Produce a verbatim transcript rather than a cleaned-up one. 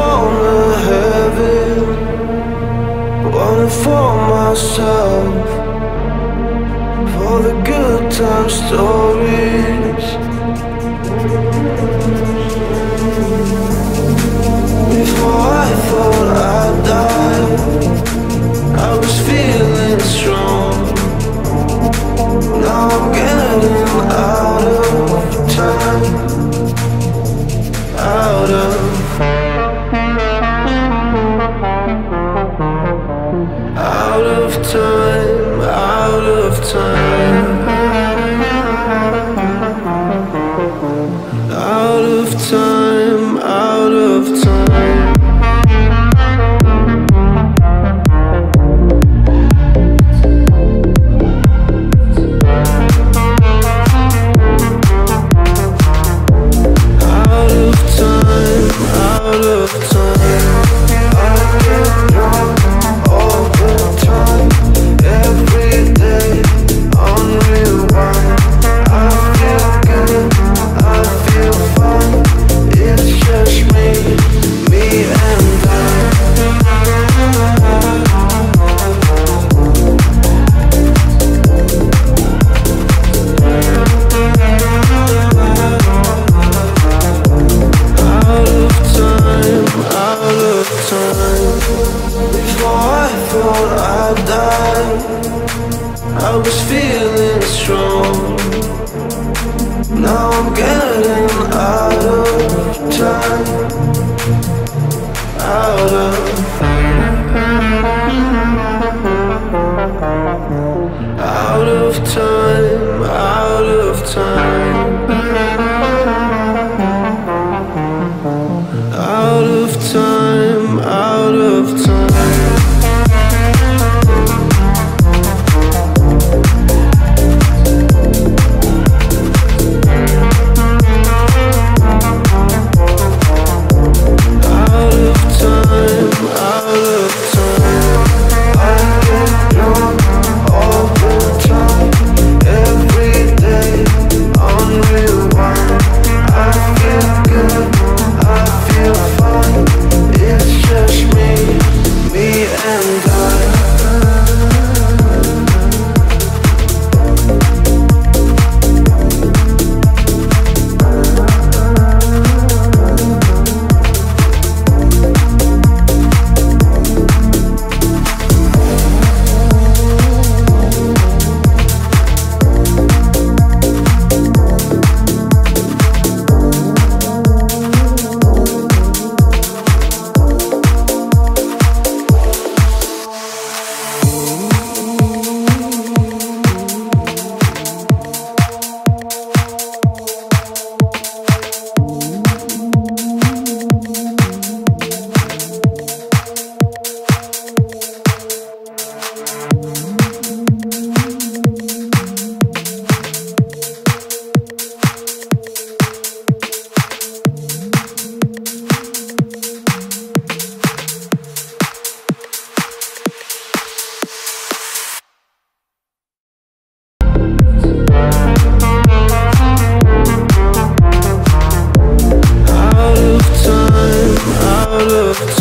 wanna have it, want it for myself, for the good time stories. Before I thought I'd die, I was feeling strong. Now I'm getting out of time, out of Out of time, out of time, out of time, out of time. Out of time, out of time. I get drunk all the time, every day on rewind. I feel good, I feel fine. It's just me, me and I. Out of time, out of time. Before I thought I'd die, I was feeling strong. Now I'm getting out of time, out of Out of time, out of time, out of time, out of time. Out of time, out of time. I get drunk all the time, every day on rewind. I feel good, I feel fine. It's just me, me and I. Out of time, out of